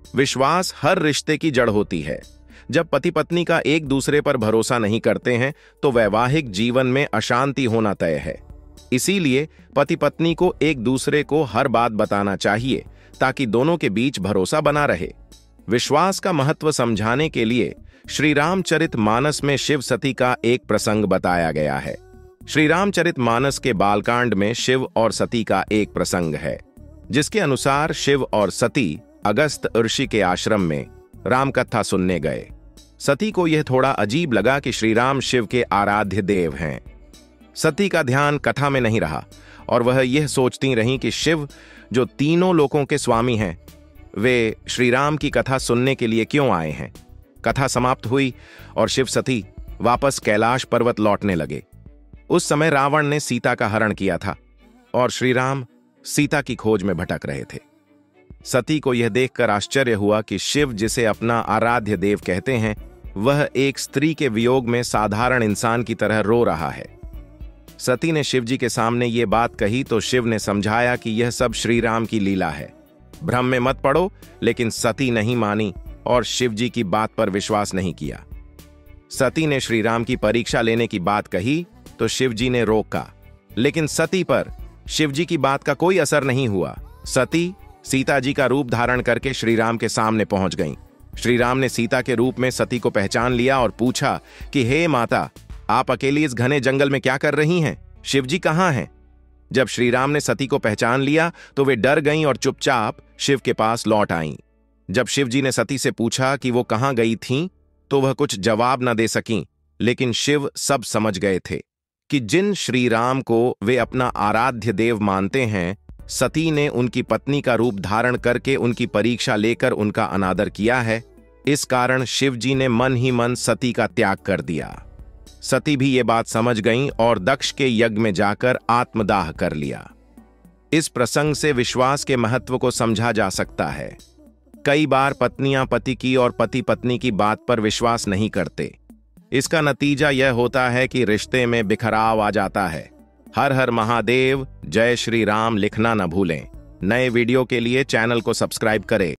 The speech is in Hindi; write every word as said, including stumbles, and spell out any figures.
विश्वास हर रिश्ते की जड़ होती है। जब पति पत्नी का एक दूसरे पर भरोसा नहीं करते हैं तो वैवाहिक जीवन में अशांति होना तय है। इसीलिए पति पत्नी को एक दूसरे को हर बात बताना चाहिए ताकि दोनों के बीच भरोसा बना रहे। विश्वास का महत्व समझाने के लिए श्री रामचरितमानस में शिव सती का एक प्रसंग बताया गया है। श्री रामचरितमानस के बालकांड में शिव और सती का एक प्रसंग है, जिसके अनुसार शिव और सती अगस्त ऋषि के आश्रम में राम कथा सुनने गए। सती को यह थोड़ा अजीब लगा कि श्री राम शिव के आराध्य देव हैं। सती का ध्यान कथा में नहीं रहा और वह यह सोचती रहीं कि शिव, जो तीनों लोकों के स्वामी हैं, वे श्री राम की कथा सुनने के लिए क्यों आए हैं। कथा समाप्त हुई और शिव सती वापस कैलाश पर्वत लौटने लगे। उस समय रावण ने सीता का हरण किया था और श्री राम सीता की खोज में भटक रहे थे। सती को यह देखकर आश्चर्य हुआ कि शिव, जिसे अपना आराध्य देव कहते हैं, वह एक स्त्री के वियोग में साधारण इंसान की तरह रो रहा है। सती ने शिवजी के सामने ये बात कही तो शिव ने समझाया कि यह सब श्री राम की लीला है, भ्रम में मत पड़ो। लेकिन सती नहीं मानी और शिवजी की बात पर विश्वास नहीं किया। सती ने श्री राम की परीक्षा लेने की बात कही तो शिवजी ने रोका, लेकिन सती पर शिवजी की बात का कोई असर नहीं हुआ। सती सीता जी का रूप धारण करके श्री राम के सामने पहुंच गईं। श्री राम ने सीता के रूप में सती को पहचान लिया और पूछा कि हे माता, आप अकेली इस घने जंगल में क्या कर रही हैं? शिवजी कहाँ हैं? जब श्री राम ने सती को पहचान लिया तो वे डर गईं और चुपचाप शिव के पास लौट आईं। जब शिवजी ने सती से पूछा कि वो कहाँ गई थीं, तो वह कुछ जवाब न दे सकीं, लेकिन शिव सब समझ गए थे कि जिन श्री राम को वे अपना आराध्य देव मानते हैं, सती ने उनकी पत्नी का रूप धारण करके उनकी परीक्षा लेकर उनका अनादर किया है। इस कारण शिवजी ने मन ही मन सती का त्याग कर दिया। सती भी ये बात समझ गईं और दक्ष के यज्ञ में जाकर आत्मदाह कर लिया। इस प्रसंग से विश्वास के महत्व को समझा जा सकता है। कई बार पत्नियां पति की और पति पत्नी की बात पर विश्वास नहीं करते। इसका नतीजा यह होता है कि रिश्ते में बिखराव आ जाता है। हर हर महादेव, जय श्री राम लिखना न भूलें। नए वीडियो के लिए चैनल को सब्सक्राइब करें।